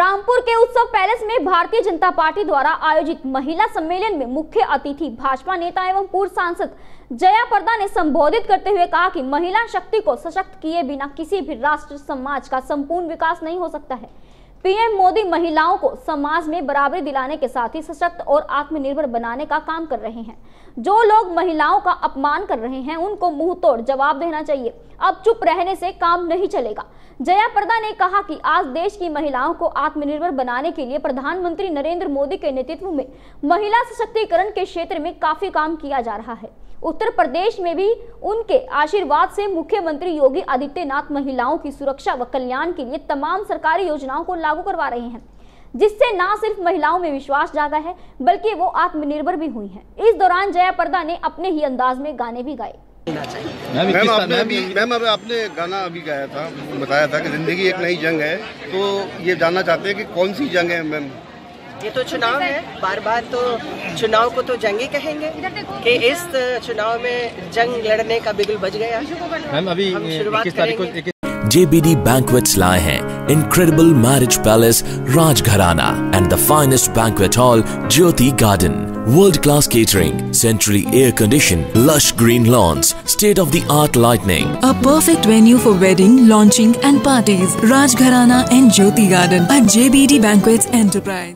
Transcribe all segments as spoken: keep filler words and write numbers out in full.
रामपुर के उत्सव पैलेस में भारतीय जनता पार्टी द्वारा आयोजित महिला सम्मेलन में मुख्य अतिथि भाजपा नेता एवं पूर्व सांसद जया प्रदा ने संबोधित करते हुए कहा कि महिला शक्ति को सशक्त किए बिना किसी भी राष्ट्र समाज का संपूर्ण विकास नहीं हो सकता है। पीएम मोदी महिलाओं को समाज में बराबरी दिलाने के साथ ही सशक्त और आत्मनिर्भर बनाने का काम कर रहे हैं। जो लोग महिलाओं का अपमान कर रहे हैं उनको मुंह तोड़ जवाब देना चाहिए। अब चुप रहने से काम नहीं चलेगा। जया प्रदा ने कहा कि आज देश की महिलाओं को आत्मनिर्भर बनाने के लिए प्रधानमंत्री नरेंद्र मोदी के नेतृत्व में महिला सशक्तिकरण के क्षेत्र में काफी काम किया जा रहा है। उत्तर प्रदेश में भी उनके आशीर्वाद से मुख्यमंत्री योगी आदित्यनाथ महिलाओं की सुरक्षा व कल्याण के लिए तमाम सरकारी योजनाओं को लागू करवा रहे हैं, जिससे न सिर्फ महिलाओं में विश्वास जागा है बल्कि वो आत्मनिर्भर भी हुई हैं। इस दौरान जया प्रदा ने अपने ही अंदाज में गाने भी गाए। मैम आपने अभी मैम आपने गाना अभी गाया था, बताया था कि जिंदगी एक नई जंग है, तो ये जानना चाहते हैं कि कौन सी जंग है मैम? ये तो चुनाव है, बार बार तो चुनाव को तो जंग ही कहेंगे कि इस चुनाव में जंग लड़ने का बिगुल बज गया। मैम अभी इक्कीस तारीख को J B D Banquets लाए हैं Incredible Marriage Palace Rajgharana and the finest banquet hall Jyoti Garden. World-class catering, centrally air-conditioned, lush green lawns, state-of-the-art lighting. A perfect venue for wedding, launching and parties. Rajgharana and Jyoti Garden at J B D Banquets Enterprise.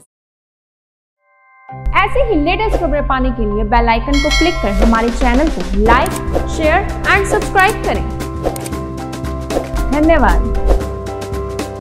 ऐसे ही latest खबरें पाने के लिए bell icon को click कर हमारे channel को like, share and subscribe करें। धन्यवाद।